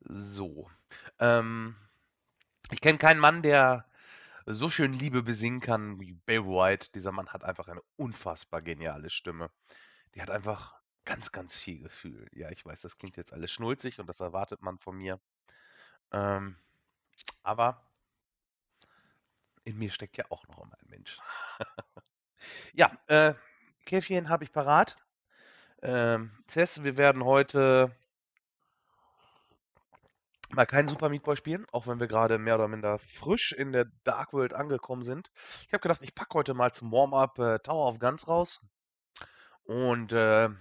So. Ähm, Ich kenne keinen Mann, der so schön Liebe besingen kann wie Barry White. Dieser Mann hat einfach eine unfassbar geniale Stimme. Die hat einfach ganz, ganz viel Gefühl. Ja, ich weiß, das klingt jetzt alles schnulzig und das erwartet man von mir. Ähm, aber in mir steckt ja auch noch immer ein Mensch. Ja, Käffchen habe ich parat. Tess, wir werden heute mal kein Super Meat Boy spielen, auch wenn wir gerade mehr oder minder frisch in der Dark World angekommen sind. Ich habe gedacht, ich packe heute mal zum Warm-up Tower of Guns raus und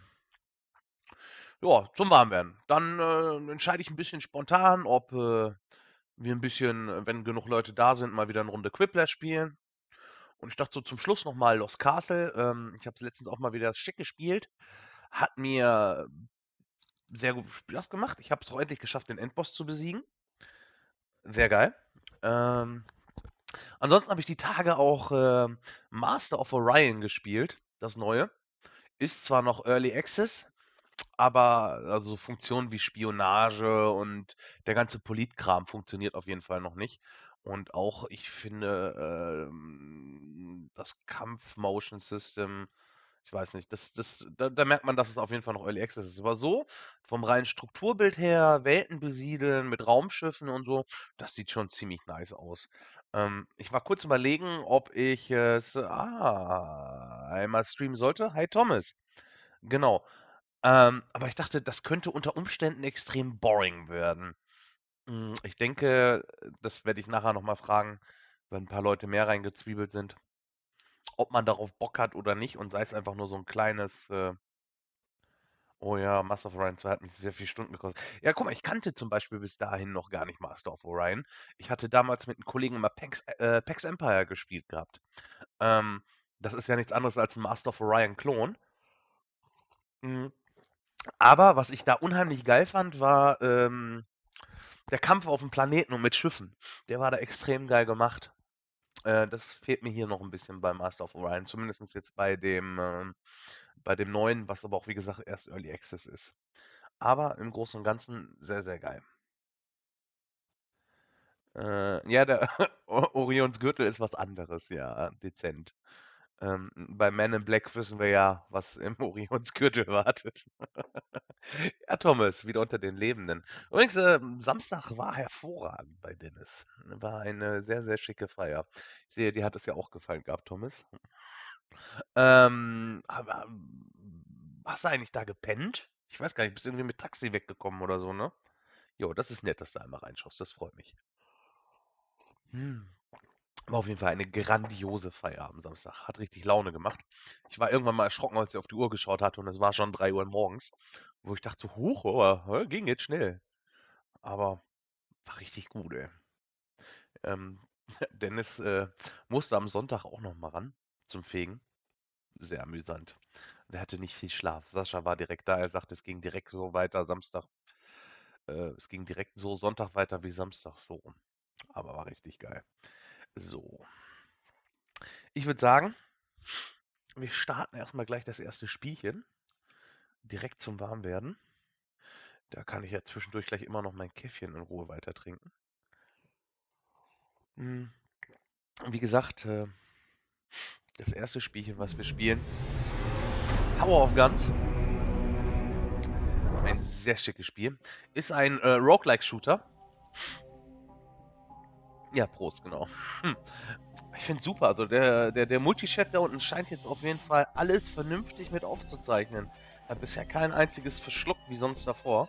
ja, zum Warmwerden. Dann entscheide ich ein bisschen spontan, ob wir ein bisschen, wenn genug Leute da sind, mal wieder eine Runde Quiplash spielen. Und ich dachte so zum Schluss nochmal Lost Castle. Ich habe es letztens auch mal wieder schick gespielt. Hat mir sehr gut Spaß gemacht. Ich habe es auch endlich geschafft, den Endboss zu besiegen. Sehr geil. Ähm, Ansonsten habe ich die Tage auch Master of Orion gespielt, das neue. Ist zwar noch Early Access, aber also so Funktionen wie Spionage und der ganze Politkram funktioniert auf jeden Fall noch nicht. Und auch, ich finde, das Kampf-Motion System, ich weiß nicht, da merkt man, dass es auf jeden Fall noch Early Access ist. Aber so, vom reinen Strukturbild her, Welten besiedeln mit Raumschiffen und so, das sieht schon ziemlich nice aus. Ich war kurz überlegen, ob ich es einmal streamen sollte. Hi Thomas. Genau. Aber ich dachte, das könnte unter Umständen extrem boring werden. Ich denke, das werde ich nachher noch mal fragen, wenn ein paar Leute mehr reingezwiebelt sind, ob man darauf Bock hat oder nicht und sei es einfach nur so ein kleines, oh ja, Master of Orion 2 hat mich sehr viel Stunden gekostet. Ja, guck mal, ich kannte zum Beispiel bis dahin noch gar nicht Master of Orion. Ich hatte damals mit einem Kollegen immer PAX Empire gespielt gehabt. Ähm, Das ist ja nichts anderes als ein Master of Orion-Klon. Mhm. Aber was ich da unheimlich geil fand, war der Kampf auf dem Planeten und mit Schiffen. Der war da extrem geil gemacht. Das fehlt mir hier noch ein bisschen bei Master of Orion, zumindest jetzt bei dem neuen, was aber auch wie gesagt erst Early Access ist. Aber im Großen und Ganzen sehr, sehr geil. Ja, der Orions Gürtel ist was anderes, ja, dezent. Bei Men in Black wissen wir ja, was im Orions Gürtel wartet. Ja, Thomas, wieder unter den Lebenden. Übrigens, Samstag war hervorragend bei Dennis. War eine sehr, sehr schicke Feier. Ich sehe, dir hat es ja auch gefallen gehabt, Thomas. Aber hast du eigentlich da gepennt? Ich weiß gar nicht, bist irgendwie mit Taxi weggekommen oder so, ne? Jo, das ist nett, dass du einmal reinschaust. Das freut mich. Hm. War auf jeden Fall eine grandiose Feier am Samstag. Hat richtig Laune gemacht. Ich war irgendwann mal erschrocken, als ich auf die Uhr geschaut hatte und es war schon 3 Uhr morgens, wo ich dachte so: „Huch, ging jetzt schnell.“ Aber war richtig gut, ey. Ähm, Dennis, musste am Sonntag auch noch mal ran zum Fegen. Sehr amüsant. Der hatte nicht viel Schlaf. Sascha war direkt da. Er sagte, es ging direkt so weiter Samstag es ging direkt so Sonntag weiter wie Samstag, so rum. Aber war richtig geil. So, ich würde sagen, wir starten erst mal gleich das erste Spielchen, direkt zum Warmwerden. Da kann ich ja zwischendurch gleich immer noch mein Käffchen in Ruhe weiter trinken. Hm, wie gesagt, das erste Spielchen, was wir spielen, Tower of Guns. Ein sehr schickes Spiel. Ist ein Roguelike-Shooter. Ja, Prost, genau. Hm. Ich finde super. Also der Multichat da unten scheint jetzt auf jeden Fall alles vernünftig mit aufzuzeichnen. Hat bisher kein einziges verschluckt wie sonst davor.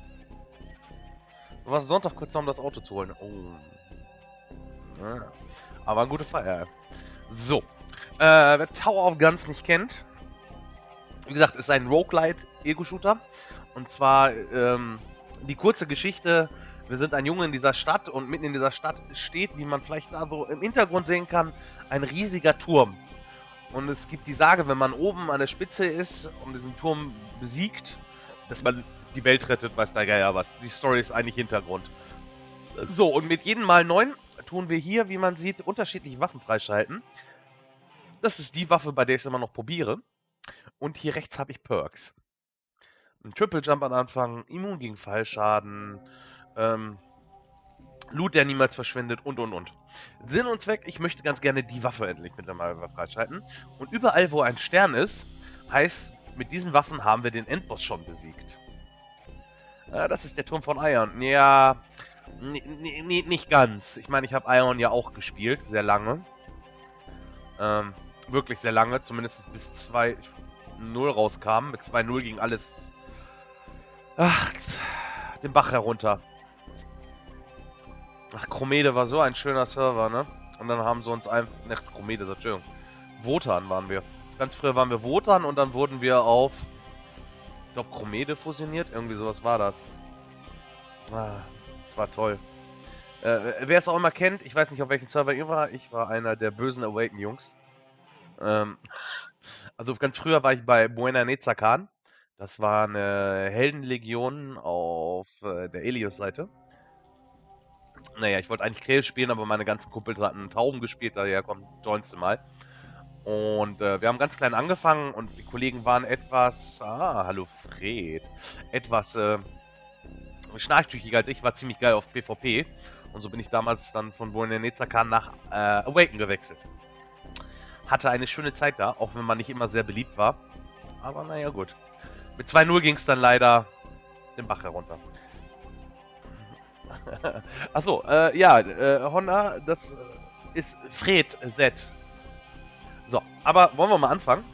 Du warst Sonntag kurz da, um das Auto zu holen. Oh. Ja. Aber eine gute Feier. So. Wer Tower of Guns nicht kennt, wie gesagt, ist ein Roguelite-Ego-Shooter. Und zwar die kurze Geschichte: Wir sind ein Junge in dieser Stadt und mitten in dieser Stadt steht, wie man vielleicht da so im Hintergrund sehen kann, ein riesiger Turm. Und es gibt die Sage, wenn man oben an der Spitze ist und diesen Turm besiegt, dass man die Welt rettet, weiß der Geier was. Die Story ist eigentlich Hintergrund. So, und mit jedem Mal 9 tun wir hier, wie man sieht, unterschiedliche Waffen freischalten. Das ist die Waffe, bei der ich es immer noch probiere. Und hier rechts habe ich Perks. Ein Triple Jump am Anfang, immun gegen Fallschaden, Loot, der niemals verschwindet und. Sinn und Zweck, ich möchte ganz gerne die Waffe endlich mittlerweile freischalten. Und überall, wo ein Stern ist, heißt, mit diesen Waffen haben wir den Endboss schon besiegt. Das ist der Turm von Ion. Ja, nicht ganz. Ich meine, ich habe Ion ja auch gespielt, sehr lange. Wirklich sehr lange, zumindest bis 2.0 rauskam. Mit 2.0 ging alles den Bach herunter. Ach, Chromede war so ein schöner Server, ne? Und dann haben sie uns einfach... Ne, Chromede, Entschuldigung. Wotan waren wir. Ganz früher waren wir Wotan und dann wurden wir auf... Ich glaube, Chromede fusioniert. Irgendwie sowas war das. Das war toll. Wer es auch immer kennt, ich weiß nicht, auf welchem Server ihr war. Ich war einer der bösen Awaken-Jungs. Also ganz früher war ich bei Buena Nezakan. Das war eine Heldenlegion auf der Elios-Seite. Naja, ich wollte eigentlich Krell spielen, aber meine ganzen Kumpels hatten Tauben gespielt, daher komm, joinst du mal. Und wir haben ganz klein angefangen und die Kollegen waren etwas, hallo Fred, etwas schnarchtüchiger als ich, war ziemlich geil auf PvP. Und so bin ich damals dann von Buena Nezakan nach Awaken gewechselt. Hatte eine schöne Zeit da, auch wenn man nicht immer sehr beliebt war. Aber naja, gut. Mit 2.0 ging es dann leider den Bach herunter. Achso, ja, Honda, das ist Fred Z. So, aber wollen wir mal anfangen?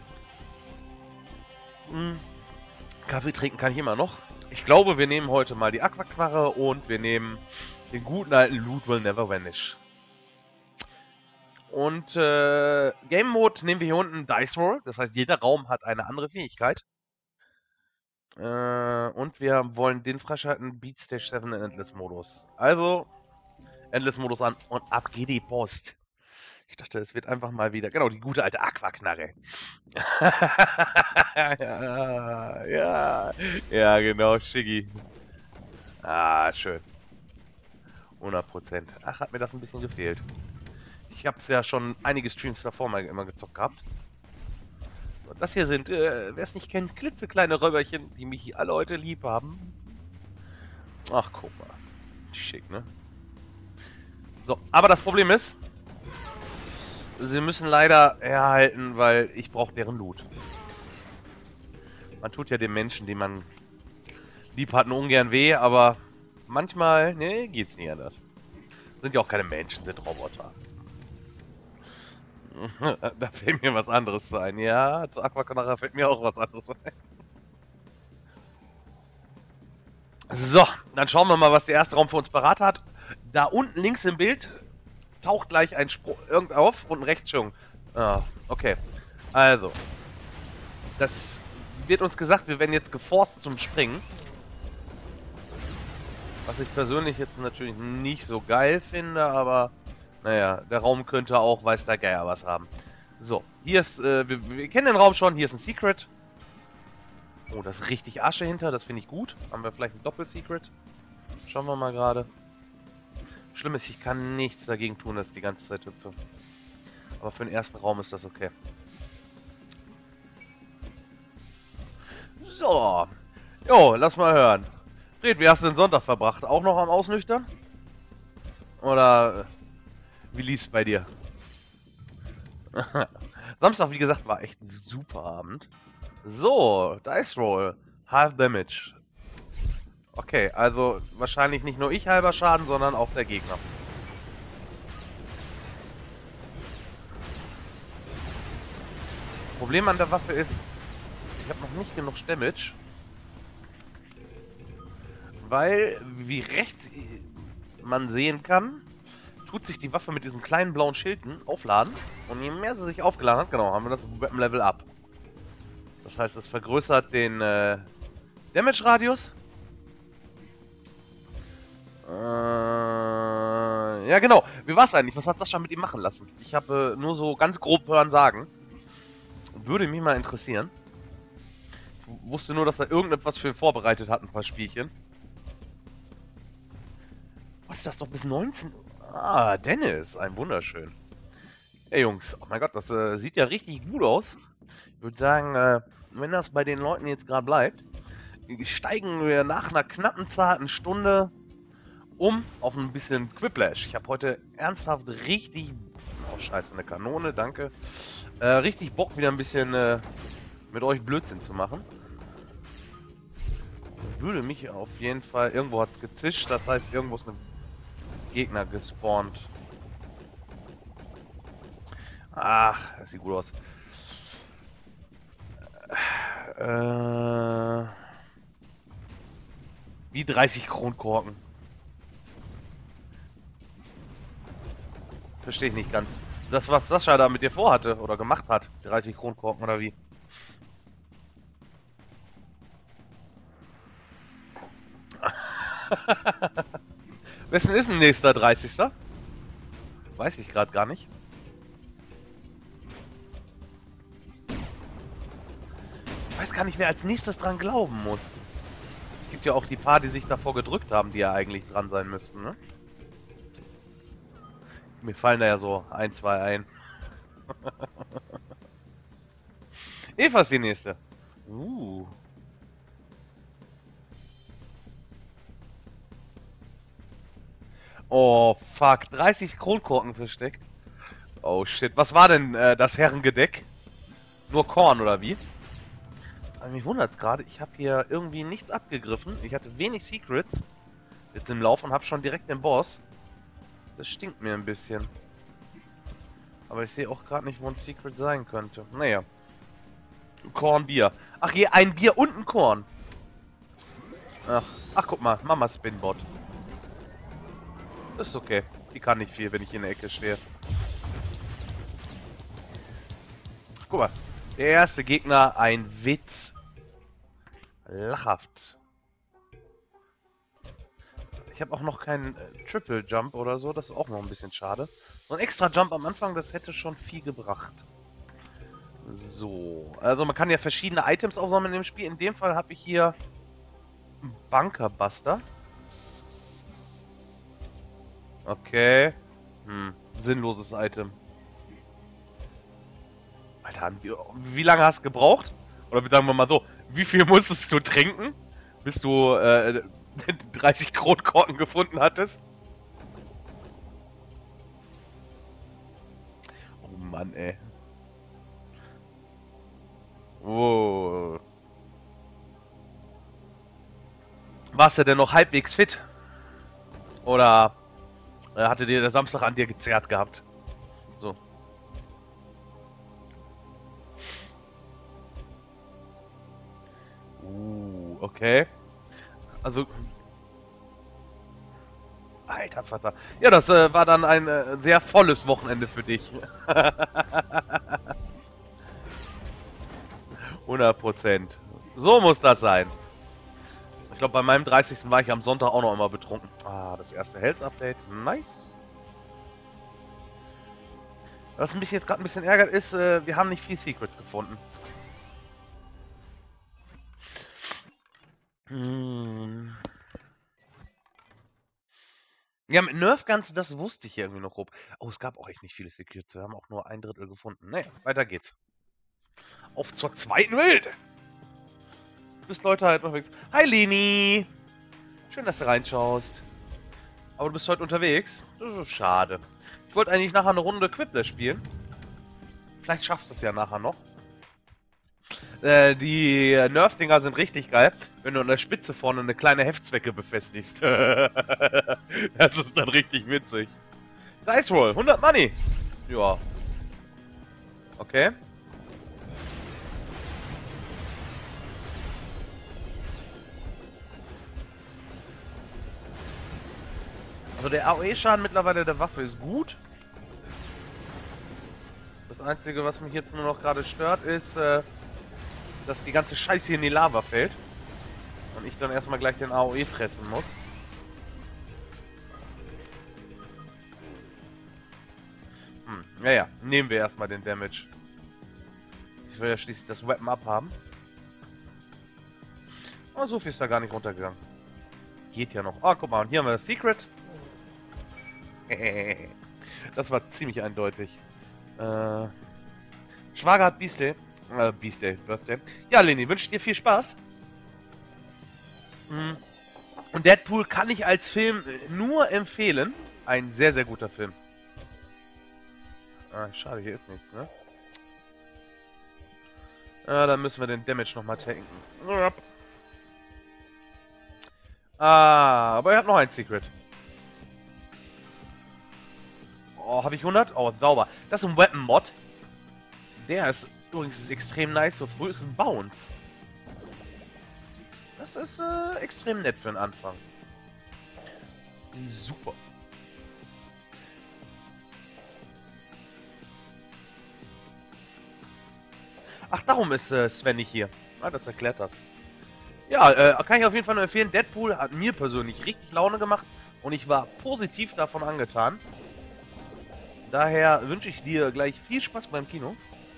Kaffee trinken kann ich immer noch. Ich glaube, wir nehmen heute mal die Aquaknarre und wir nehmen den guten alten Loot Will Never Vanish. Und Game Mode nehmen wir hier unten Dice Roll. Das heißt, jeder Raum hat eine andere Fähigkeit. Und wir wollen den freischalten, Beat Stage 7 in Endless Modus. Also, Endless Modus an und ab geht die Post. Ich dachte, es wird einfach mal wieder, genau, die gute alte Aquaknarre. ja, genau, Shiggy. Schön. 100%. Ach, hat mir das ein bisschen gefehlt. Ich habe es ja schon einige Streams davor mal immer gezockt gehabt. Das hier sind, wer es nicht kennt, klitzekleine Räuberchen, die mich alle heute lieb haben. Ach, guck mal. Schick, ne? So, aber das Problem ist, sie müssen leider herhalten, weil ich brauche deren Loot. Man tut ja den Menschen, die man lieb hat, nur ungern weh, aber manchmal, ne, geht's nicht anders. Sind ja auch keine Menschen, sind Roboter. Da fällt mir was anderes ein. Ja, zu Aquaknarre fällt mir auch was anderes ein. So, dann schauen wir mal, was der erste Raum für uns parat hat. Da unten links im Bild taucht gleich ein Sprung irgend auf und ein Rechtsschwung. Okay. Also. Das wird uns gesagt, wir werden jetzt geforst zum Springen. Was ich persönlich jetzt natürlich nicht so geil finde, aber naja, der Raum könnte auch, weiß der Geier, was haben. So, hier ist, wir kennen den Raum schon, hier ist ein Secret. Oh, das ist richtig Asche hinter, das finde ich gut. Haben wir vielleicht ein Doppel-Secret? Schauen wir mal gerade. Schlimm ist, ich kann nichts dagegen tun, dass ich die ganze Zeit hüpfe. Aber für den ersten Raum ist das okay. So. Jo, lass mal hören. Fred, wie hast du den Sonntag verbracht? Auch noch am Ausnüchtern? Oder wie lief's bei dir? Samstag, wie gesagt, war echt ein super Abend. So, Dice Roll. Half Damage. Okay, also wahrscheinlich nicht nur ich halber Schaden, sondern auch der Gegner. Problem an der Waffe ist, ich habe noch nicht genug Damage. Weil, wie rechts man sehen kann, tut sich die Waffe mit diesen kleinen blauen Schilden aufladen. Und je mehr sie sich aufgeladen hat, genau, haben wir das Weapon Level Up. Das heißt, es vergrößert den Damage-Radius. Ja, genau. Wie war es eigentlich? Was hat Sascha mit ihm machen lassen? Ich habe nur so ganz grob hören sagen. Würde mich mal interessieren. Ich wusste nur, dass er irgendetwas für vorbereitet hat, ein paar Spielchen. Was ist das doch bis 19? Ah, Dennis, ein wunderschön. Ey Jungs, oh mein Gott, das sieht ja richtig gut aus. Ich würde sagen, wenn das bei den Leuten jetzt gerade bleibt, steigen wir nach einer knappen, zarten Stunde um auf ein bisschen Quiplash. Ich habe heute ernsthaft richtig... Oh, scheiße, eine Kanone, danke. Richtig Bock, wieder ein bisschen mit euch Blödsinn zu machen. Würde mich auf jeden Fall... Irgendwo hat es gezischt, das heißt, irgendwo ist ein Gegner gespawnt. Ach, das sieht gut aus. Wie 30 Kronkorken. Verstehe ich nicht ganz. Das, was Sascha da mit dir vorhatte oder gemacht hat. 30 Kronkorken oder wie? Wessen ist ein nächster 30. Weiß ich gerade gar nicht. Ich weiß gar nicht, wer als nächstes dran glauben muss. Es gibt ja auch die paar, die sich davor gedrückt haben, die ja eigentlich dran sein müssten, ne? Mir fallen da ja so ein, zwei ein. Eva ist die nächste. Oh, fuck. 30 Kronkorken versteckt. Oh, shit. Was war denn das Herrengedeck? Nur Korn, oder wie? Aber mich wundert's gerade. Ich habe hier irgendwie nichts abgegriffen. Ich hatte wenig Secrets jetzt im Lauf und habe schon direkt den Boss. Das stinkt mir ein bisschen. Aber ich sehe auch gerade nicht, wo ein Secret sein könnte. Naja. Kornbier. Ach je, ein Bier und ein Korn. Ach, guck mal. Mama Spinbot. Das ist okay. Die kann nicht viel, wenn ich in der Ecke stehe. Guck mal. Der erste Gegner, ein Witz. Lachhaft. Ich habe auch noch keinen Triple Jump oder so. Das ist auch noch ein bisschen schade. So ein extra Jump am Anfang, das hätte schon viel gebracht. So. Also man kann ja verschiedene Items aufsammeln im Spiel. In dem Fall habe ich hier einen Bunkerbuster. Okay. Sinnloses Item. Alter, wie lange hast du gebraucht? Oder sagen wir mal so, wie viel musstest du trinken, bis du 30 Kronkorken gefunden hattest? Oh Mann, ey. Oh. Warst du denn noch halbwegs fit? Oder hatte dir der Samstag an dir gezerrt gehabt? So. Okay. Also... Alter Vater. Ja, das war dann ein sehr volles Wochenende für dich. 100%. So muss das sein. Ich glaube, bei meinem 30. war ich am Sonntag auch noch immer betrunken. Ah, das erste Health-Update. Nice. Was mich jetzt gerade ein bisschen ärgert ist, wir haben nicht viel Secrets gefunden. Ja, mit Nerf-Guns, das wusste ich irgendwie noch grob. Oh, es gab auch echt nicht viele Secrets. Wir haben auch nur 1/3 gefunden. Naja, weiter geht's. Auf zur zweiten Welt. Bis Leute halt unterwegs. Hi, Leni. Schön, dass du reinschaust. Aber du bist heute unterwegs? Das ist so schade. Ich wollte eigentlich nachher eine Runde Quiplash spielen. Vielleicht schaffst du es ja nachher noch. Die Nerf-Dinger sind richtig geil, wenn du an der Spitze vorne eine kleine Heftzwecke befestigst. Das ist dann richtig witzig. Dice Roll, 100 Money. Ja. Okay. Also der AOE-Schaden mittlerweile der Waffe ist gut. Das Einzige, was mich jetzt nur noch gerade stört, ist, dass die ganze Scheiße hier in die Lava fällt. Und ich dann erstmal gleich den AOE fressen muss. Naja, nehmen wir erstmal den Damage. Ich will ja schließlich das Weapon abhaben. Aber so viel ist da gar nicht runtergegangen. Geht ja noch. Ah, guck mal, und hier haben wir das Secret. Das war ziemlich eindeutig. Schwager hat Birthday. Ja, Leni, wünsche dir viel Spaß. Und Deadpool kann ich als Film nur empfehlen. Ein sehr, sehr guter Film. Ah, schade, hier ist nichts, ne? Ah, dann müssen wir den Damage nochmal tanken. Ah, aber er hat noch ein Secret. Oh, habe ich 100? Oh, sauber. Das ist ein Weapon-Mod. Der ist übrigens extrem nice. So früh ist ein Bounce. Das ist extrem nett für den Anfang. Super. Ach, darum ist Sven nicht hier. Ah, das erklärt das. Ja, kann ich auf jeden Fall nur empfehlen. Deadpool hat mir persönlich richtig Laune gemacht und ich war positiv davon angetan. Daher wünsche ich dir gleich viel Spaß beim Kino.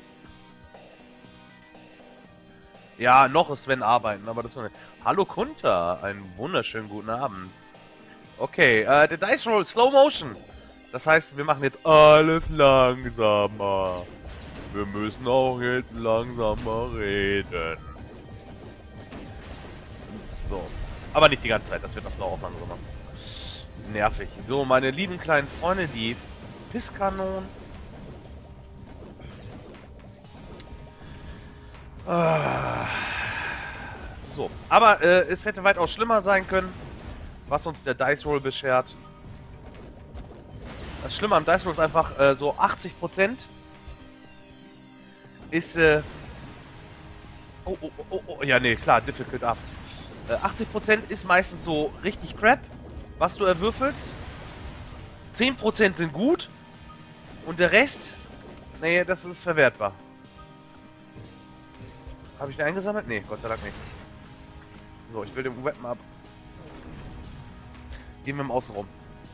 Ja, noch ist Sven arbeiten, aber das war nicht. Hallo Kunter, einen wunderschönen guten Abend. Okay, der Dice Roll Slow Motion. Das heißt, wir machen jetzt alles langsamer. Wir müssen auch jetzt langsamer reden. So. Aber nicht die ganze Zeit, das wird auf Dauer langsamer. Nervig. So, meine lieben kleinen Freunde, die Pisskanonen. So, aber es hätte weitaus schlimmer sein können, was uns der Dice Roll beschert. Das Schlimme am Dice Roll ist einfach so 80% ist ja, nee, klar, difficult up. 80% ist meistens so richtig crap, was du erwürfelst. 10% sind gut und der Rest, nee, das ist verwertbar. Habe ich den eingesammelt? Nee, Gott sei Dank nicht. So, ich will den Weapon ab. Gehen wir im Außenrum.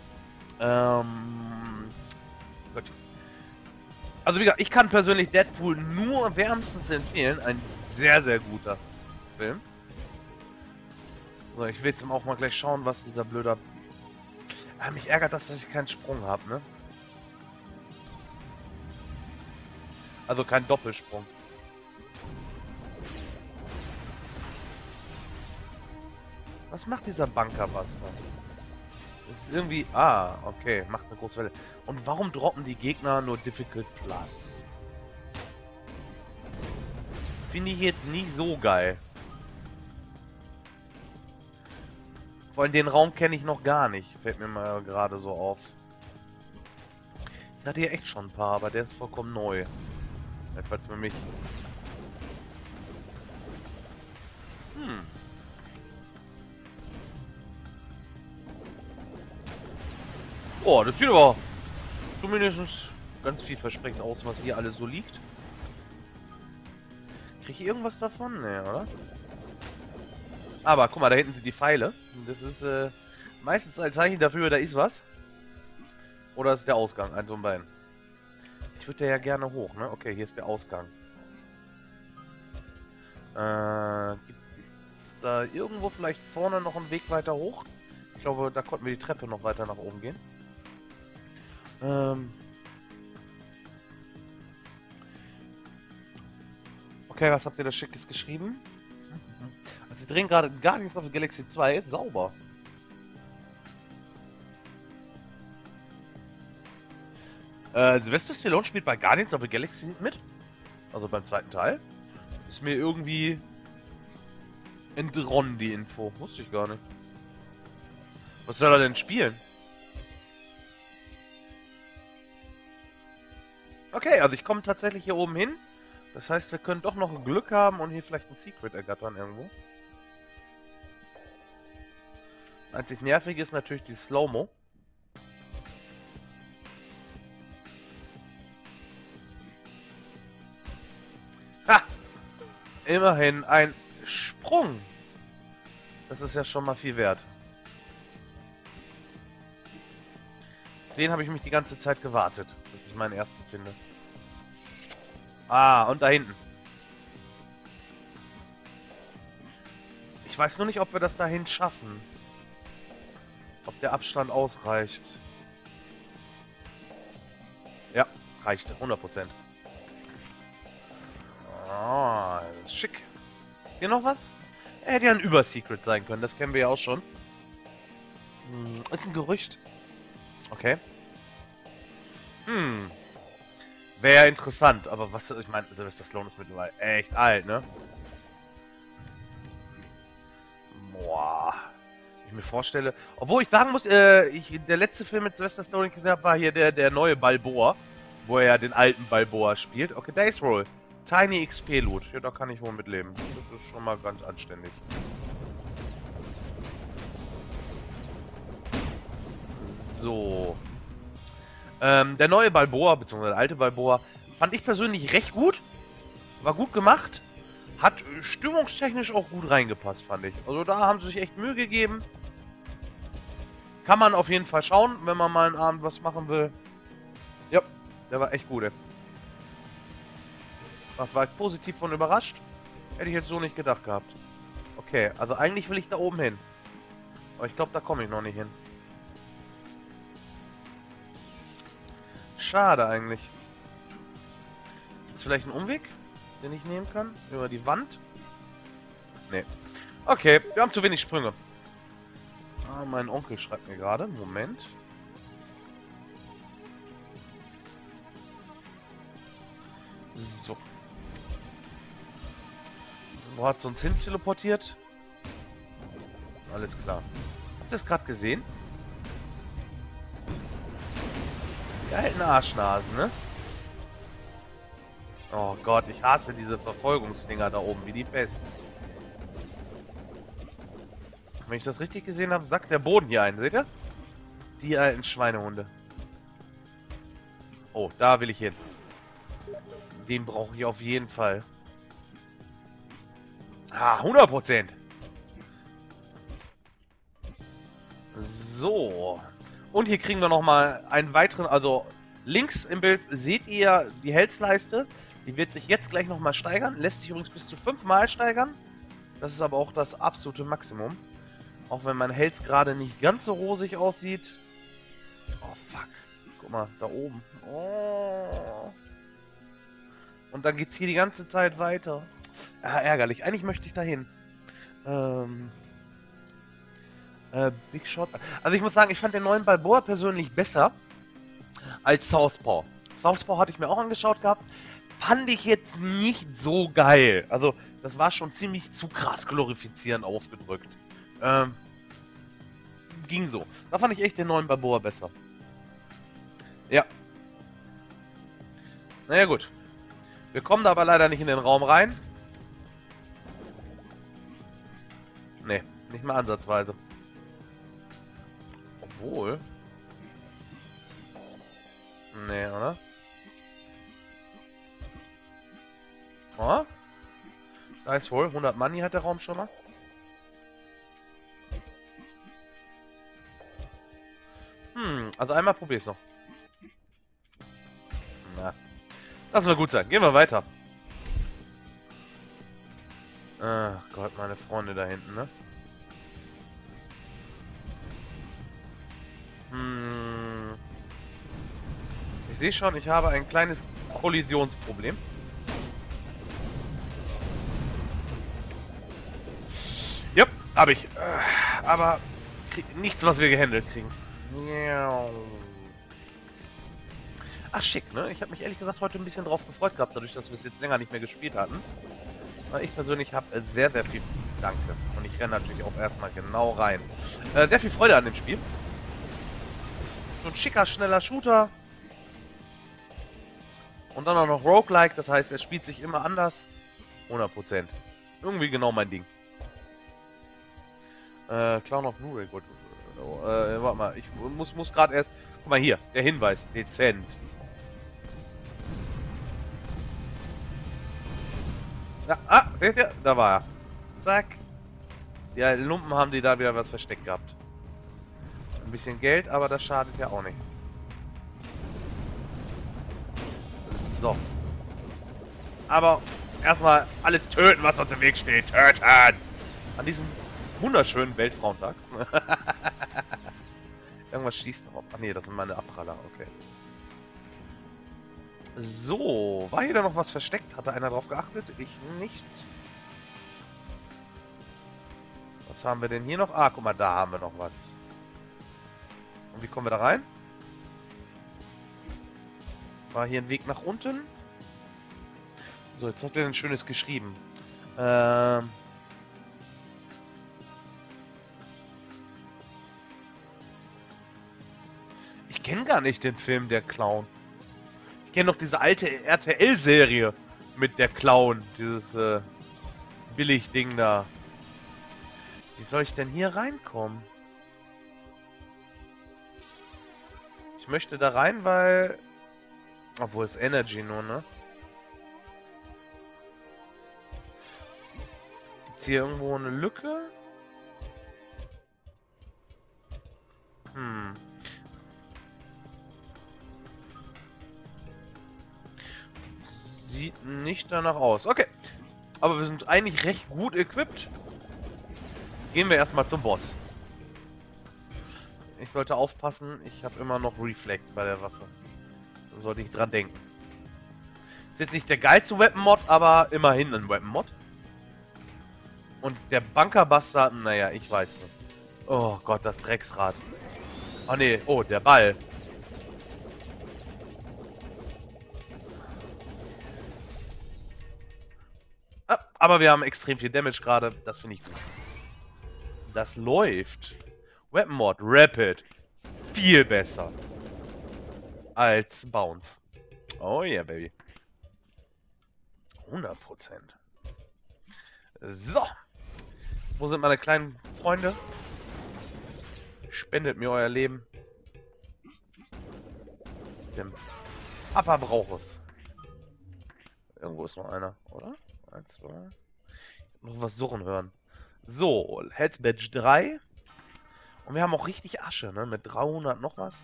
Gut. Also wie gesagt, ich kann persönlich Deadpool nur wärmstens empfehlen. Ein sehr, sehr guter Film. So, ich will jetzt auch mal gleich schauen, was dieser blöder... mich ärgert das, dass ich keinen Sprung habe, ne? Also kein Doppelsprung. Was macht dieser Bunkerbuster? Das ist irgendwie... Ah, okay. Macht eine große Welle. Und warum droppen die Gegner nur Difficult Plus? Finde ich jetzt nicht so geil. Vor allem den Raum kenne ich noch gar nicht. Fällt mir mal gerade so auf. Ich hatte hier echt schon ein paar, aber der ist vollkommen neu. Jedenfalls für mich. Oh, das sieht aber zumindest ganz vielversprechend aus, was hier alles so liegt. Kriege ich irgendwas davon? Nee, oder? Aber guck mal, da hinten sind die Pfeile. Das ist meistens ein Zeichen dafür, da ist was. Oder ist der Ausgang? Eins von beiden. Ich würde ja gerne hoch, ne? Okay, hier ist der Ausgang. Gibt es da irgendwo vielleicht vorne noch einen Weg weiter hoch? Ich glaube, da konnten wir die Treppe noch weiter nach oben gehen. Okay, was habt ihr da Schickes geschrieben? Also, wir drehen gerade Guardians of the Galaxy 2. Sauber. Sylvester Stallone spielt bei Guardians of the Galaxy mit. Also beim zweiten Teil. Ist mir irgendwie entronnen, die Info. Wusste ich gar nicht. Was soll er denn spielen? Okay, also ich komme tatsächlich hier oben hin. Das heißt, wir können doch noch Glück haben und hier vielleicht ein Secret ergattern irgendwo. Einzig nervig ist natürlich die Slow-Mo. Ha! Immerhin ein Sprung. Das ist ja schon mal viel wert. Den habe ich mich die ganze Zeit gewartet, bis ich meinen ersten finde. Ah, und da hinten. Ich weiß nur nicht, ob wir das dahin schaffen. Ob der Abstand ausreicht. Ja, reicht. 100%. Ah, das ist schick. Ist hier noch was? Er hätte ja ein Übersecret sein können, das kennen wir ja auch schon. Ist ein Gerücht. Okay. Wäre interessant, aber was, ich meine, Sylvester Stallone ist mittlerweile echt alt, ne? Boah. Ich mir vorstelle, obwohl ich sagen muss, der letzte Film mit Sylvester Stallone gesehen habe, war hier der neue Balboa, wo er ja den alten Balboa spielt. Okay, Dice Roll. Tiny XP Loot. Ja, da kann ich wohl mitleben. Das ist schon mal ganz anständig. So. Der neue Balboa, beziehungsweise der alte Balboa, fand ich persönlich recht gut. War gut gemacht. Hat stimmungstechnisch auch gut reingepasst, fand ich. Also da haben sie sich echt Mühe gegeben. Kann man auf jeden Fall schauen, wenn man mal einen Abend was machen will. Ja, der war echt gut, ey. War ich positiv von überrascht. Hätte ich jetzt so nicht gedacht gehabt. Okay, also eigentlich will ich da oben hin. Aber ich glaube, da komme ich noch nicht hin. Schade eigentlich. Ist vielleicht ein Umweg, den ich nehmen kann? Über die Wand? Nee. Okay, wir haben zu wenig Sprünge. Ah, mein Onkel schreibt mir gerade. Moment. So. Wo hat es uns hin teleportiert? Alles klar. Habt ihr das gerade gesehen? Die alten Arschnasen, ne? Oh Gott, ich hasse diese Verfolgungsdinger da oben wie die Pest. Wenn ich das richtig gesehen habe, sackt der Boden hier ein. Seht ihr? Die alten Schweinehunde. Oh, da will ich hin. Den brauche ich auf jeden Fall. Ah, 100%. So. Und hier kriegen wir nochmal einen weiteren, also links im Bild seht ihr die Health-Leiste. Die wird sich jetzt gleich nochmal steigern. Lässt sich übrigens bis zu 5-mal steigern. Das ist aber auch das absolute Maximum. Auch wenn mein Health gerade nicht ganz so rosig aussieht. Oh, fuck. Guck mal, da oben. Oh. Und dann geht's hier die ganze Zeit weiter. Ah, ärgerlich. Eigentlich möchte ich dahin. Big Shot. Also ich muss sagen, ich fand den neuen Balboa persönlich besser als Southpaw. Southpaw hatte ich mir auch angeschaut gehabt. Fand ich jetzt nicht so geil. Also das war schon ziemlich zu krass glorifizierend aufgedrückt. Ging so. Da fand ich echt den neuen Balboa besser. Ja. Naja gut. Wir kommen da aber leider nicht in den Raum rein. Nee, nicht mal ansatzweise. Obwohl. Nee, oder? Oh? Da ist wohl. 100 Money hat der Raum schon mal. Also einmal probier's noch. Na. Lassen wir gut sein. Gehen wir weiter. Ach Gott, meine Freunde da hinten, ne? Ich sehe schon, ich habe ein kleines Kollisionsproblem. Ja, habe ich. Aber nichts, was wir gehandelt kriegen. Ach, schick, ne? Ich habe mich ehrlich gesagt heute ein bisschen drauf gefreut gehabt, dadurch, dass wir es jetzt länger nicht mehr gespielt hatten. Weil ich persönlich habe sehr, sehr viel... Danke. Und ich renne natürlich auch erstmal genau rein. Sehr viel Freude an dem Spiel. So ein schicker, schneller Shooter. Und dann auch noch Roguelike, das heißt, er spielt sich immer anders. 100%. Irgendwie genau mein Ding. Clown of Blu-ray, gut. Warte mal, ich muss gerade erst... Guck mal hier, der Hinweis, dezent. Ja, seht ihr? Da war er. Zack. Die Lumpen haben die da wieder was versteckt gehabt. Ein bisschen Geld, aber das schadet ja auch nicht. So. Aber erstmal alles töten, was uns im Weg steht. Töten! An diesem wunderschönen Weltfrauentag. Irgendwas schießt noch. Ach nee, das sind meine Abpraller. Okay. So. War hier da noch was versteckt? Hatte einer drauf geachtet? Ich nicht. Was haben wir denn hier noch? Ah, guck mal, da haben wir noch was. Und wie kommen wir da rein? War hier ein Weg nach unten? So, jetzt hat er ein schönes geschrieben. Ich kenne gar nicht den Film Der Clown. Ich kenne noch diese alte RTL-Serie mit Der Clown. Dieses Billig-Ding da. Wie soll ich denn hier reinkommen? Ich möchte da rein, weil... Obwohl es Energy nur, ne? Gibt's hier irgendwo eine Lücke? Sieht nicht danach aus. Okay. Aber wir sind eigentlich recht gut equipped. Gehen wir erstmal zum Boss. Ich sollte aufpassen, ich habe immer noch Reflect bei der Waffe. Da sollte ich dran denken. Ist jetzt nicht der geilste Weapon-Mod, aber immerhin ein Weapon-Mod. Und der Bunkerbuster, naja, ich weiß nicht. Oh Gott, das Drecksrad. Oh ne, oh, der Ball. Ah, aber wir haben extrem viel Damage gerade, das finde ich gut. Das läuft. Weapon Mod, Rapid. Viel besser. Als Bounce. Oh yeah, baby. 100%. So. Wo sind meine kleinen Freunde? Spendet mir euer Leben. Dem Papa braucht es. Irgendwo ist noch einer, oder? 1, 2. Noch was suchen hören. So, Health Badge 3. Und wir haben auch richtig Asche, ne? Mit 300 noch was.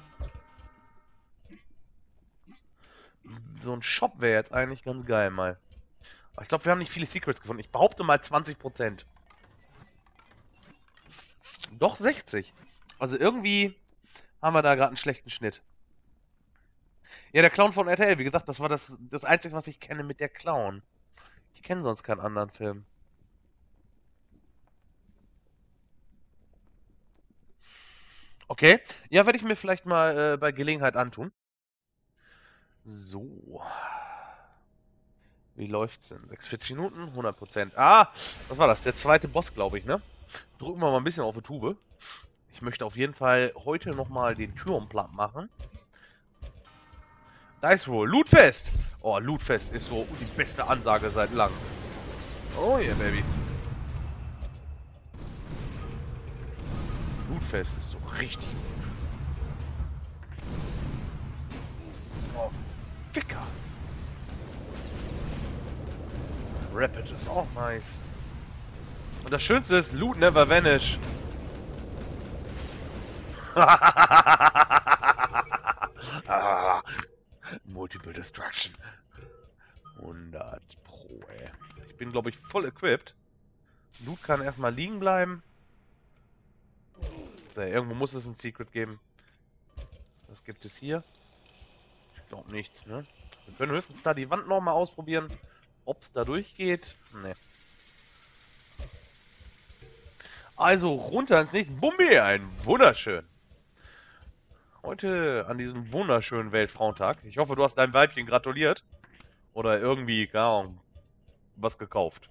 So ein Shop wäre jetzt eigentlich ganz geil mal. Aber ich glaube, wir haben nicht viele Secrets gefunden. Ich behaupte mal 20%. Doch 60. Also irgendwie haben wir da gerade einen schlechten Schnitt. Ja, der Clown von RTL. Wie gesagt, das war das Einzige, was ich kenne mit der Clown. Ich kenne sonst keinen anderen Film. Okay. Ja, werde ich mir vielleicht mal bei Gelegenheit antun. So. Wie läuft's denn? 46 Minuten, 100%. Ah, was war das? Der zweite Boss, glaube ich, ne? Drücken wir mal ein bisschen auf die Tube. Ich möchte auf jeden Fall heute nochmal den Turm platt machen. Dice Roll. Lootfest! Oh, Lootfest ist so die beste Ansage seit langem. Oh yeah, baby. Lootfest ist so richtig gut. Oh, Ficker. Rapid ist auch nice. Und das Schönste ist, Loot never vanish. Multiple Destruction. 100 Pro, ey. Ich bin, glaube ich, voll equipped. Loot kann erstmal liegen bleiben. So, irgendwo muss es ein Secret geben. Was gibt es hier? Ich glaube nichts, ne? Wir können höchstens da die Wand nochmal ausprobieren. Ob es da durchgeht? Ne. Also runter ins Nichts. Bumbi, ein wunderschön. Heute an diesem wunderschönen Weltfrauentag. Ich hoffe, du hast deinem Weibchen gratuliert. Oder irgendwie, keine Ahnung, was gekauft.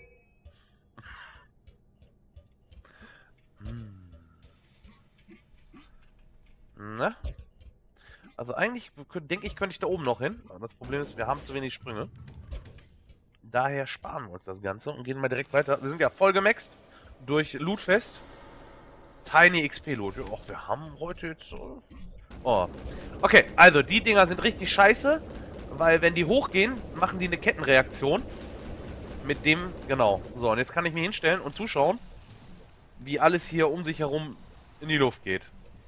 Na? Also eigentlich, denke ich, könnte ich da oben noch hin. Aber das Problem ist, wir haben zu wenig Sprünge. Daher sparen wir uns das Ganze und gehen mal direkt weiter. Wir sind ja voll gemaxt durch Lootfest. Tiny XP Loot. Och, wir haben heute jetzt so... Oh. Okay, also die Dinger sind richtig scheiße, weil wenn die hochgehen, machen die eine Kettenreaktion. Mit dem, genau. So, und jetzt kann ich mich hinstellen und zuschauen, wie alles hier um sich herum in die Luft geht.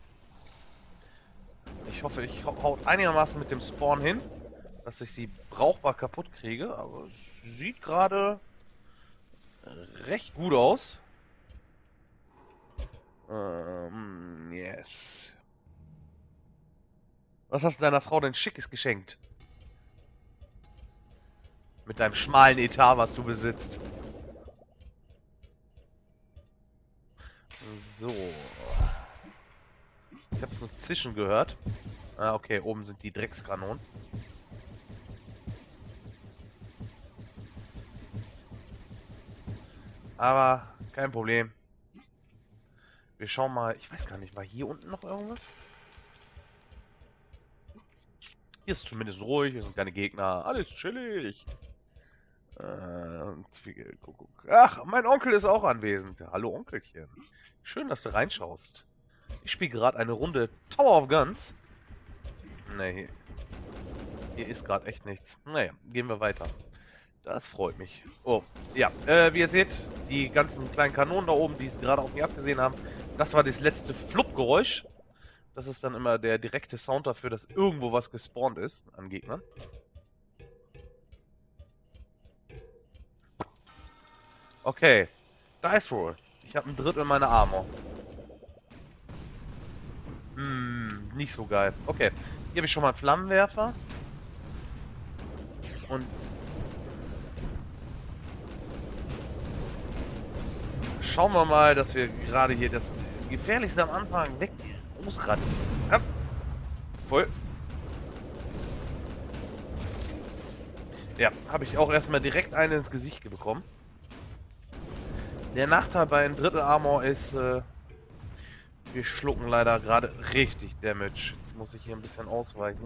Ich hoffe, ich haut einigermaßen mit dem Spawn hin, dass ich sie brauchbar kaputt kriege, aber es sieht gerade recht gut aus. Yes. Was hast du deiner Frau denn Schickes geschenkt? Mit deinem schmalen Etat, was du besitzt. So. Ich habe es nur zischen gehört. Ah, okay, oben sind die Dreckskanonen. Aber kein Problem. Wir schauen mal. Ich weiß gar nicht, war hier unten noch irgendwas? Hier ist zumindest ruhig, hier sind keine Gegner. Alles chillig. Kuckuck. Ach, mein Onkel ist auch anwesend. Hallo Onkelchen. Schön, dass du reinschaust. Ich spiele gerade eine Runde Tower of Guns. Nee, hier ist gerade echt nichts. Naja, gehen wir weiter. Das freut mich. Oh, ja. Wie ihr seht, die ganzen kleinen Kanonen da oben, die es gerade auf mich abgesehen haben, das war das letzte Flupp-Geräusch. Das ist dann immer der direkte Sound dafür, dass irgendwo was gespawnt ist an Gegnern. Okay. Dice Roll. Ich habe ein Drittel meiner Armor. Nicht so geil. Okay. Hier habe ich schon mal einen Flammenwerfer. Und schauen wir mal, dass wir gerade hier das Gefährlichste am Anfang weg ausraten. Ja. Voll. Ja, habe ich auch erstmal direkt eine ins Gesicht bekommen. Der Nachteil bei einem Drittel Armor ist, wir schlucken leider gerade richtig Damage. Jetzt muss ich hier ein bisschen ausweichen.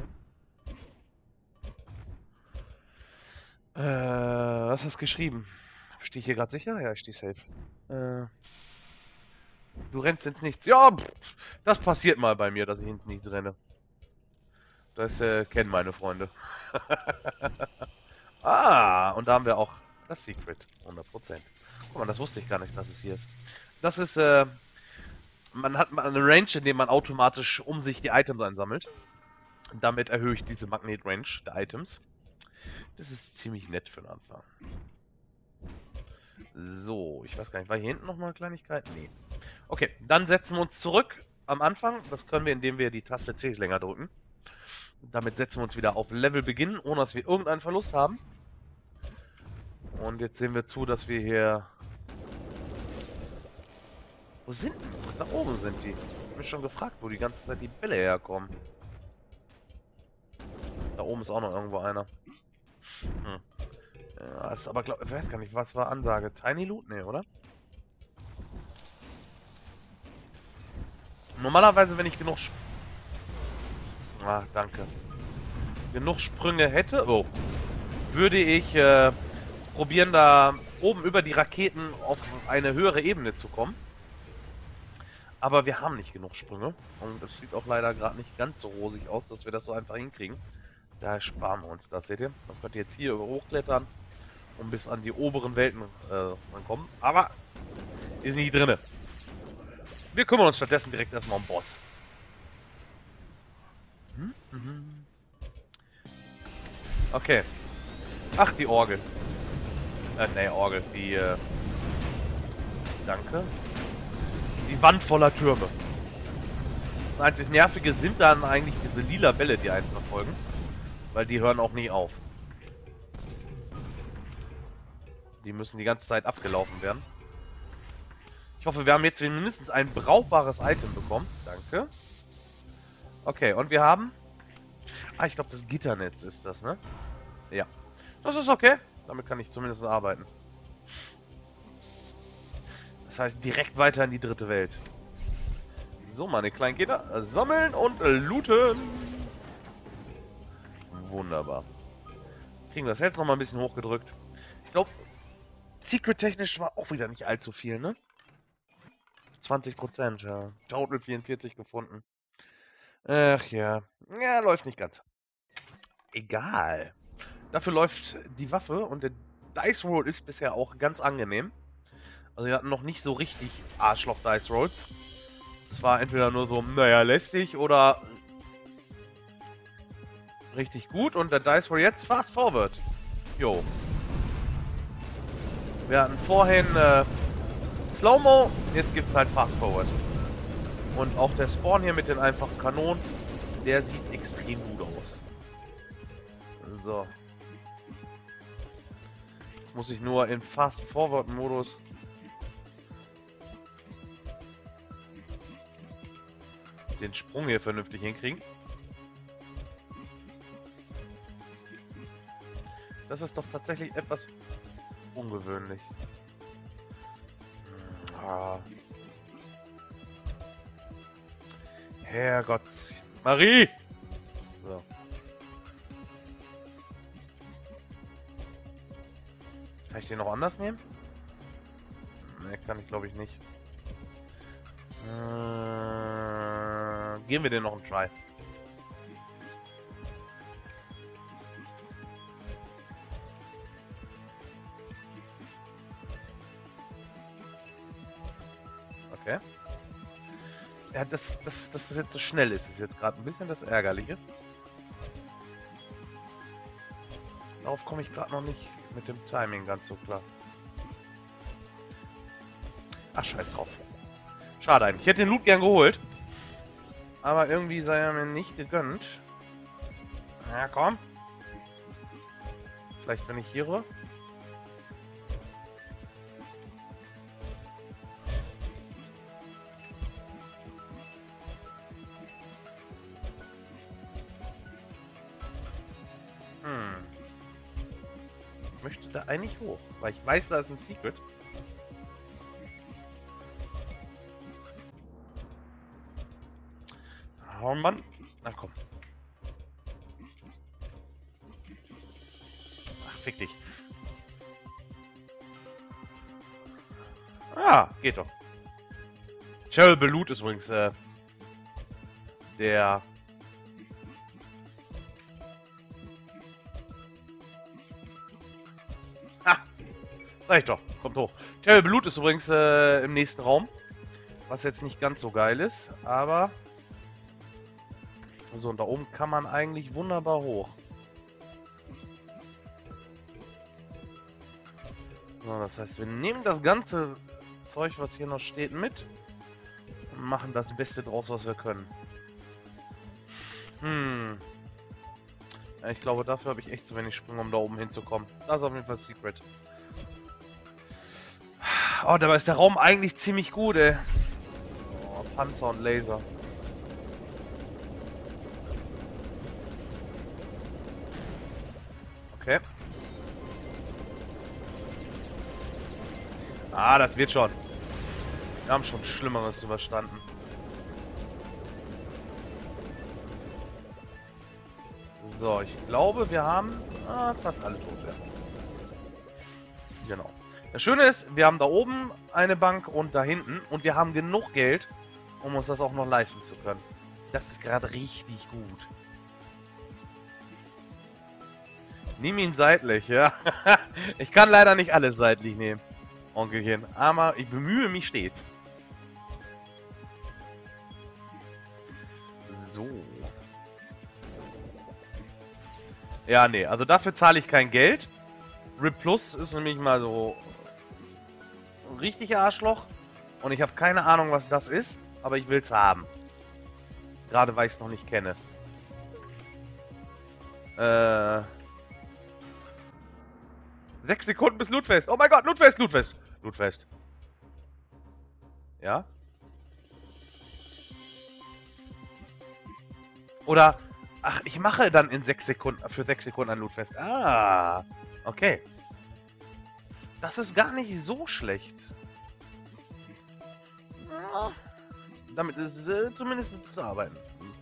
Was hast du geschrieben? Stehe ich hier gerade sicher? Ja, ich stehe safe. Du rennst ins Nichts. Ja, das passiert mal bei mir, dass ich ins Nichts renne. Das kennen meine Freunde. Ah, und da haben wir auch das Secret. 100%. Guck mal, das wusste ich gar nicht, dass es hier ist. Das ist, man hat eine Range, in der man automatisch um sich die Items einsammelt. Damit erhöhe ich diese Magnet-Range der Items. Das ist ziemlich nett für den Anfang. So, ich weiß gar nicht, war hier hinten nochmal eine Kleinigkeit? Nee. Okay, dann setzen wir uns zurück am Anfang. Das können wir, indem wir die Taste C länger drücken. Damit setzen wir uns wieder auf Level beginnen, ohne dass wir irgendeinen Verlust haben. Und jetzt sehen wir zu, dass wir hier... Wo sind die? Da oben sind die. Ich habe mich schon gefragt, wo die ganze Zeit die Bälle herkommen. Da oben ist auch noch irgendwo einer. Ja, ist aber, ich weiß gar nicht, was war Ansage? Tiny Loot? Nee, oder? Normalerweise, wenn ich genug... danke. Genug Sprünge hätte... Oh. Würde ich probieren, da oben über die Raketen auf eine höhere Ebene zu kommen. Aber wir haben nicht genug Sprünge. Und es sieht auch leider gerade nicht ganz so rosig aus, dass wir das so einfach hinkriegen. Daher sparen wir uns das, seht ihr? Dann könnt ihr jetzt hier hochklettern und bis an die oberen Welten rankommen. Aber ist nicht drinne. Wir kümmern uns stattdessen direkt erstmal um Boss. Okay. Ach, die Orgel. Ne, Orgel. Die, danke. Die Wand voller Türme. Das einzig Nervige sind dann eigentlich diese lila Bälle, die einen verfolgen. Weil die hören auch nie auf. Die müssen die ganze Zeit abgelaufen werden. Ich hoffe, wir haben jetzt mindestens ein brauchbares Item bekommen. Danke. Okay, und wir haben... Ah, ich glaube, das Gitternetz ist das, ne? Ja. Das ist okay. Damit kann ich zumindest arbeiten. Das heißt, direkt weiter in die dritte Welt. So, meine kleinen Gitter. Sammeln und looten. Wunderbar. Kriegen wir das jetzt noch mal ein bisschen hochgedrückt. Ich glaube, Secret-technisch war auch wieder nicht allzu viel, ne? 20%, ja. Total 44 gefunden. Ach ja. Ja, läuft nicht ganz. Egal. Dafür läuft die Waffe und der Dice Roll ist bisher auch ganz angenehm. Also wir hatten noch nicht so richtig Arschloch-Dice Rolls. Es war entweder nur so, naja, lästig oder richtig gut. Und der Dice Roll jetzt Fast Forward. Jo. Wir hatten vorhin Slow-Mo, jetzt gibt es halt Fast Forward. Und auch der Spawn hier mit den einfachen Kanonen, der sieht extrem gut aus. So. Jetzt muss ich nur in Fast Forward Modus den Sprung hier vernünftig hinkriegen. Das ist doch tatsächlich etwas ungewöhnlich. Ah. Herrgott. Marie! So. Kann ich den noch anders nehmen? Ne, kann ich glaube ich nicht. Geben wir den noch einen Try. Okay. Ja, dass das jetzt so schnell ist jetzt gerade ein bisschen das Ärgerliche. Darauf komme ich gerade noch nicht mit dem Timing ganz so klar. Ach, scheiß drauf. Schade eigentlich. Ich hätte den Loot gern geholt. Aber irgendwie sei er mir nicht gegönnt. Na komm. Vielleicht wenn ich hier rüber. Ich möchte da eigentlich hoch, weil ich weiß, da ist ein Secret. Oh Mann. Na komm. Ach, fick dich. Ah, geht doch. Terrible Loot ist übrigens der... Sag ich doch, kommt hoch. Terrible Loot ist übrigens im nächsten Raum. Was jetzt nicht ganz so geil ist, aber... So, und da oben kann man eigentlich wunderbar hoch. So, das heißt, wir nehmen das ganze Zeug, was hier noch steht, mit. Und machen das Beste draus, was wir können. Ja, ich glaube, dafür habe ich echt zu wenig Sprünge, um da oben hinzukommen. Das ist auf jeden Fall Secret. Oh, dabei ist der Raum eigentlich ziemlich gut, ey. Oh, Panzer und Laser. Okay. Ah, das wird schon. Wir haben schon Schlimmeres überstanden. So, ich glaube, wir haben fast alle tot, ja. Genau. Das Schöne ist, wir haben da oben eine Bank und da hinten und wir haben genug Geld, um uns das auch noch leisten zu können. Das ist gerade richtig gut. Nimm ihn seitlich, ja. Ich kann leider nicht alles seitlich nehmen, Onkelchen. Aber ich bemühe mich stets. So. Ja, nee, also dafür zahle ich kein Geld. RIP Plus ist nämlich mal so ein richtig Arschloch. Und ich habe keine Ahnung, was das ist, aber ich will es haben. Gerade weil ich es noch nicht kenne. 6 Sekunden bis Lootfest. Oh mein Gott, Lootfest, Lootfest. Lootfest. Ja? Oder, ach, ich mache dann in 6 Sekunden, für 6 Sekunden ein Lootfest. Ah, okay. Das ist gar nicht so schlecht. Ja, damit ist zumindest zu arbeiten.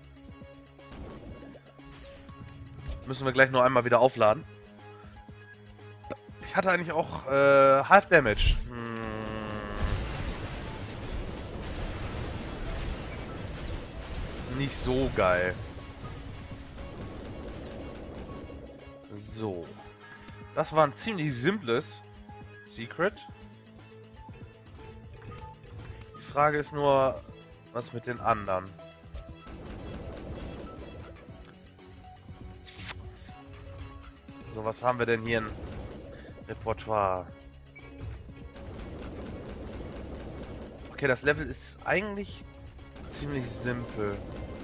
Müssen wir gleich nur einmal wieder aufladen. Ich hatte eigentlich auch Half Damage. Nicht so geil. So. Das war ein ziemlich simples Secret. Die Frage ist nur, was mit den anderen? So, was haben wir denn hier im Repertoire? Okay, das Level ist eigentlich ziemlich simpel.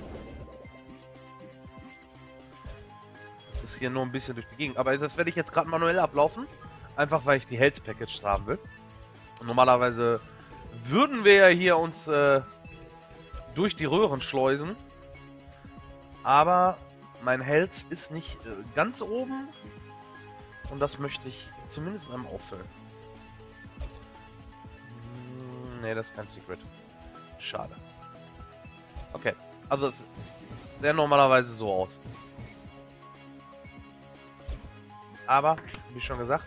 Es ist hier nur ein bisschen durch die Gegend. Aber das werde ich jetzt gerade manuell ablaufen. Einfach weil ich die Health Package haben will. Und normalerweise würden wir ja hier uns durch die Röhren schleusen. Aber mein Health ist nicht ganz oben. Und das möchte ich zumindest einmal auffüllen. Nee, das ist kein Secret. Schade. Okay, also es sähe normalerweise so aus. Aber, wie schon gesagt,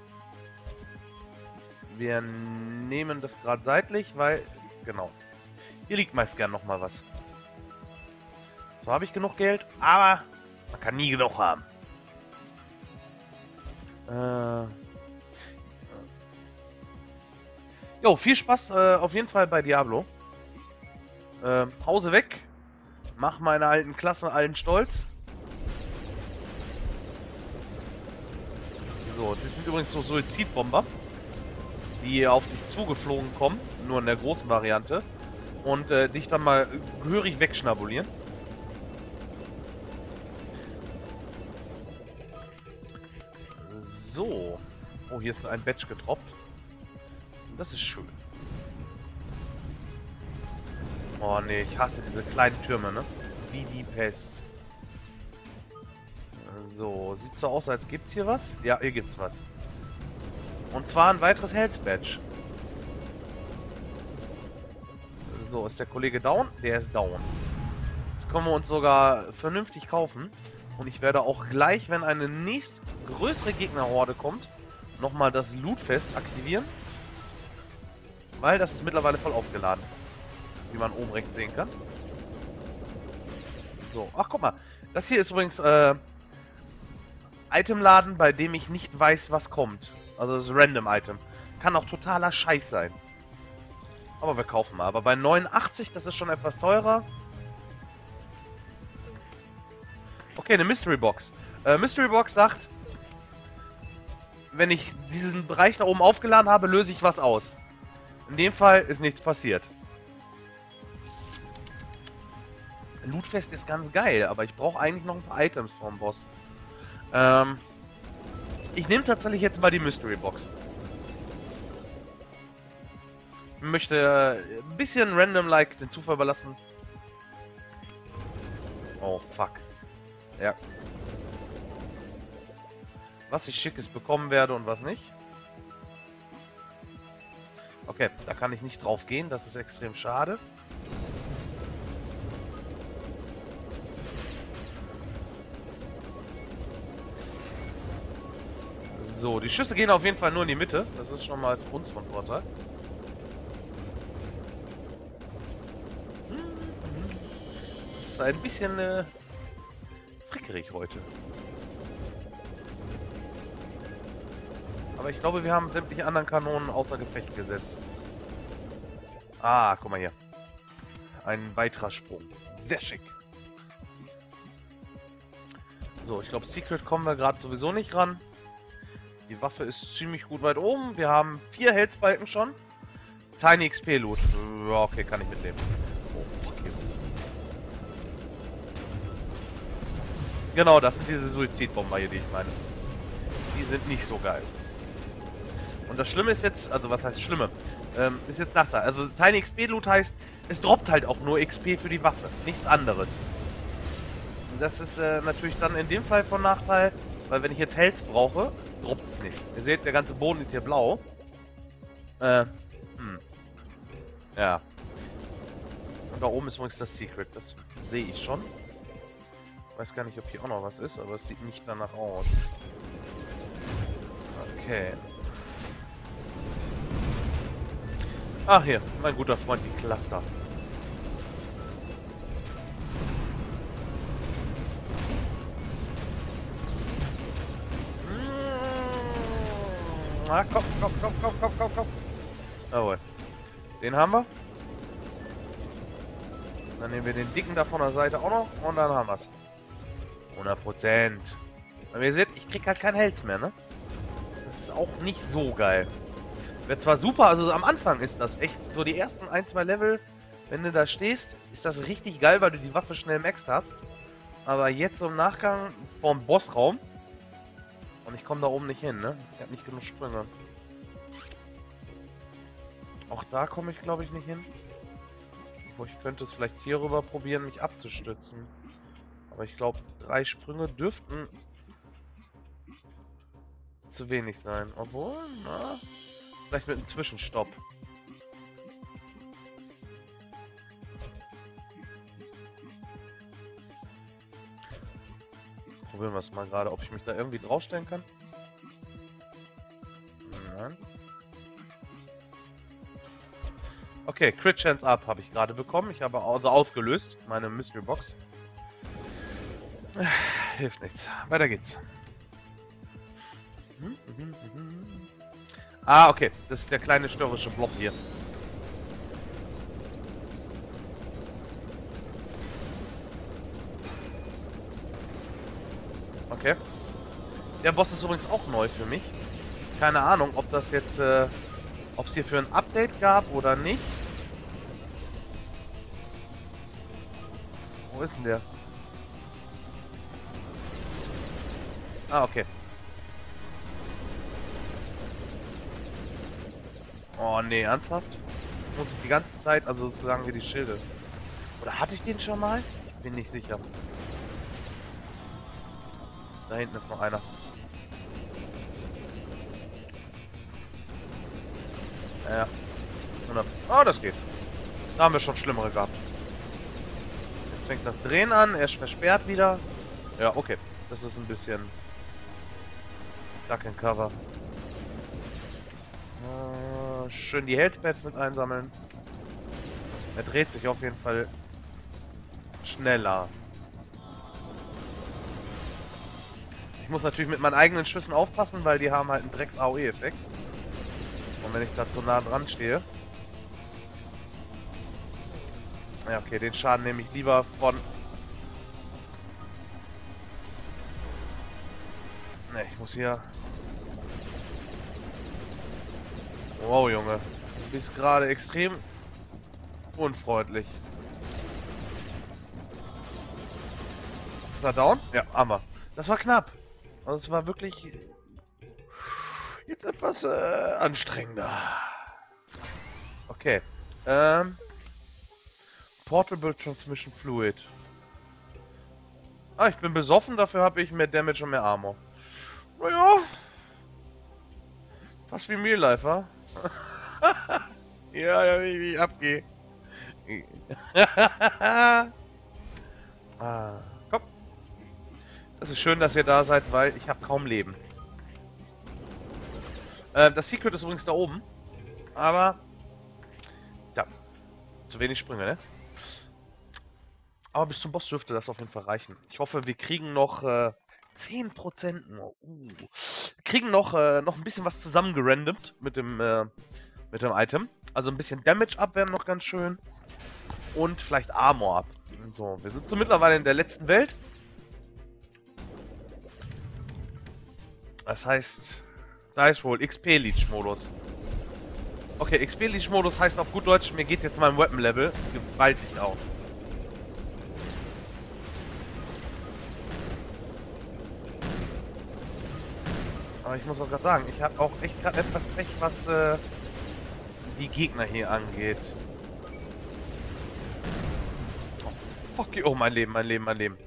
wir nehmen das gerade seitlich, weil, genau, hier liegt meist gern nochmal was. So habe ich genug Geld, aber man kann nie genug haben. Jo, viel Spaß auf jeden Fall bei Diablo. Hause weg. Mach meine alten Klassen allen stolz. So, das sind übrigens so Suizidbomber, die auf dich zugeflogen kommen, nur in der großen Variante, und dich dann mal gehörig wegschnabulieren. So. Oh, hier ist ein Badge getroppt. Das ist schön. Oh ne, ich hasse diese kleinen Türme, ne? Wie die Pest. So, sieht so aus, als gibt's hier was? Ja, hier gibt's was. Und zwar ein weiteres Health Badge. So, ist der Kollege down? Der ist down. Das können wir uns sogar vernünftig kaufen. Und ich werde auch gleich, wenn eine nächstgrößere Gegnerhorde kommt, nochmal das Lootfest aktivieren. Weil das ist mittlerweile voll aufgeladen. Wie man oben rechts sehen kann. So, ach guck mal. Das hier ist übrigens Itemladen, bei dem ich nicht weiß, was kommt. Also das ist Random Item. Kann auch totaler Scheiß sein. Aber wir kaufen mal. Aber bei 89, das ist schon etwas teurer. Okay, eine Mystery Box. Mystery Box sagt, wenn ich diesen Bereich da oben aufgeladen habe, löse ich was aus. In dem Fall ist nichts passiert. Lootfest ist ganz geil, aber ich brauche eigentlich noch ein paar Items vom Boss. Ich nehme tatsächlich jetzt mal die Mystery Box. Ich möchte ein bisschen random-like den Zufall überlassen. Oh, fuck. Ja. Was ich Schickes bekommen werde und was nicht. Okay, da kann ich nicht drauf gehen. Das ist extrem schade. So, die Schüsse gehen auf jeden Fall nur in die Mitte. Das ist schon mal für uns von Vorteil. Das ist ein bisschen frickerig heute. Aber ich glaube, wir haben sämtliche anderen Kanonen außer Gefecht gesetzt. Ah, guck mal hier. Ein weiterer Sprung. Sehr schick. So, ich glaube, Secret kommen wir gerade sowieso nicht ran. Die Waffe ist ziemlich gut weit oben. Wir haben 4 Health-Balken schon. Tiny XP-Loot. Ja, okay, kann ich mitleben. Oh, fuck you. Genau, das sind diese Suizidbomber hier, die ich meine. Die sind nicht so geil. Und das Schlimme ist jetzt, also was heißt Schlimme? Ist jetzt Nachteil. Also Tiny XP-Loot heißt, es droppt halt auch nur XP für die Waffe. Nichts anderes. Und das ist natürlich dann in dem Fall von Nachteil, weil wenn ich jetzt Health brauche, droppt es nicht. Ihr seht, der ganze Boden ist hier blau. Ja. Und da oben ist übrigens das Secret. Das sehe ich schon. Ich weiß gar nicht, ob hier auch noch was ist, aber es sieht nicht danach aus. Okay. Ach hier, mein guter Freund, die Cluster. Ah, komm. Jawohl. Den haben wir. Dann nehmen wir den dicken da von der Seite auch noch und dann haben wir es. 100%. Aber ihr seht, ich krieg halt kein Health mehr, ne? Das ist auch nicht so geil. Wäre zwar super, also am Anfang ist das echt so die ersten 1, 2 Level, wenn du da stehst, ist das richtig geil, weil du die Waffe schnell maxed hast. Aber jetzt im Nachgang vorm Bossraum und ich komme da oben nicht hin, ne? Ich habe nicht genug Sprünge. Auch da komme ich, glaube ich, nicht hin. Obwohl, ich könnte es vielleicht hier rüber probieren, mich abzustützen. Aber ich glaube, 3 Sprünge dürften zu wenig sein. Obwohl, na, vielleicht mit einem Zwischenstopp. Probieren wir es mal gerade, ob ich mich da irgendwie draufstellen kann. Nein. Okay, Crit Chance Up habe ich gerade bekommen. Ich habe also ausgelöst, meine Mystery Box. Hilft nichts. Weiter geht's. Ah, okay. Das ist der kleine störrische Block hier. Okay. Der Boss ist übrigens auch neu für mich. Keine Ahnung, ob das jetzt, ob es hierfür ein Update gab oder nicht. Wo ist denn der? Ah, okay. Oh, nee, ernsthaft? Jetzt muss ich die ganze Zeit, also sozusagen wie die Schilde. Oder hatte ich den schon mal? Ich bin nicht sicher. Da hinten ist noch einer. Ja. Oh, das geht. Da haben wir schon schlimmere gehabt. Jetzt fängt das Drehen an, er versperrt wieder. Ja, okay. Das ist ein bisschen Duck and Cover. Schön die Healthpads mit einsammeln. Er dreht sich auf jeden Fall schneller. Ich muss natürlich mit meinen eigenen Schüssen aufpassen, weil die haben halt einen Drecks-AOE-Effekt. Und wenn ich da zu nah dran stehe... Ja, okay, den Schaden nehme ich lieber von... Ne, ich muss hier... Wow, Junge. Du bist gerade extrem unfreundlich. Ist er down? Ja, Hammer. Das war knapp. Also es war wirklich... Jetzt etwas anstrengender. Okay. Portable Transmission Fluid. Ah, ich bin besoffen, dafür habe ich mehr Damage und mehr Armor. Naja. Fast wie Real Life, wa? Ja, wie ich abgehe. Ah, komm. Das ist schön, dass ihr da seid, weil ich habe kaum Leben. Das Secret ist übrigens da oben. Aber... Ja. Zu wenig Sprünge, ne? Aber bis zum Boss dürfte das auf jeden Fall reichen. Ich hoffe, wir kriegen noch 10%. Kriegen noch ein bisschen was zusammengerandomt mit dem Item. Also ein bisschen Damage up wäre noch ganz schön. Und vielleicht Armor up. So, wir sind so mittlerweile in der letzten Welt. Das heißt, da ist wohl XP-Leech-Modus. Okay, XP-Leech-Modus heißt auf gut Deutsch, mir geht jetzt mein Weapon-Level gewaltig auf. Aber ich muss auch gerade sagen, ich habe auch echt gerade etwas Pech, was die Gegner hier angeht. Oh, fuck you. Oh, mein Leben, mein Leben, mein Leben.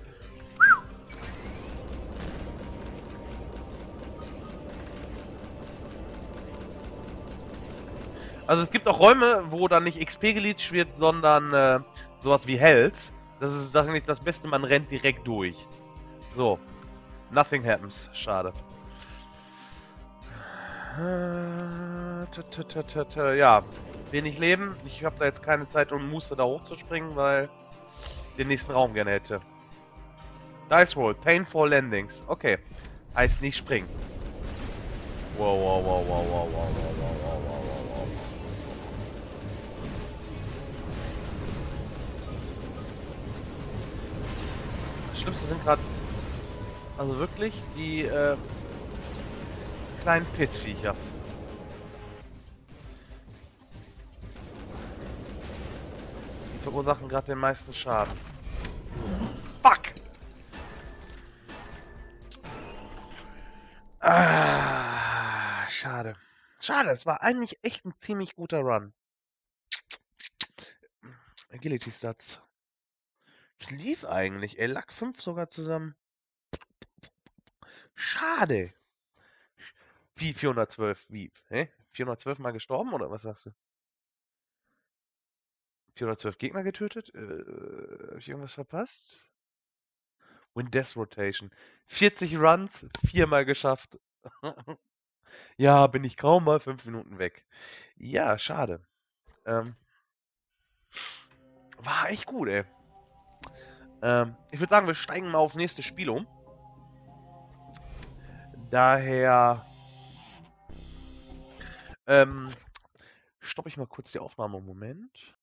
Also es gibt auch Räume, wo dann nicht XP geleacht wird, sondern sowas wie Health. Das ist eigentlich das Beste, man rennt direkt durch. So. Nothing happens. Schade. Ja, wenig Leben. Ich habe da jetzt keine Zeit und Muße da hochzuspringen, weil ich den nächsten Raum gerne hätte. Dice Roll, Painful Landings. Okay. Heißt nicht springen. Wow, wow, wow, wow, wow, wow, wow, wow, wow, wow, wow. Das Schlimmste sind gerade, also wirklich, die kleinen Pissviecher. Die verursachen gerade den meisten Schaden. Fuck! Ah, schade. Schade, es war eigentlich echt ein ziemlich guter Run. Agility Stats. Das lief eigentlich. Ey, Lack 5 sogar zusammen. Schade. Wie 412? Wie? Hä? 412 Mal gestorben oder was sagst du? 412 Gegner getötet? Hab ich irgendwas verpasst? Win Death Rotation. 40 Runs, 4-mal geschafft. Ja, bin ich kaum mal 5 Minuten weg. Ja, schade. Ähm, war echt gut, ey. Ich würde sagen, wir steigen mal auf nächstes Spiel um. Daher stoppe ich mal kurz die Aufnahme. Moment.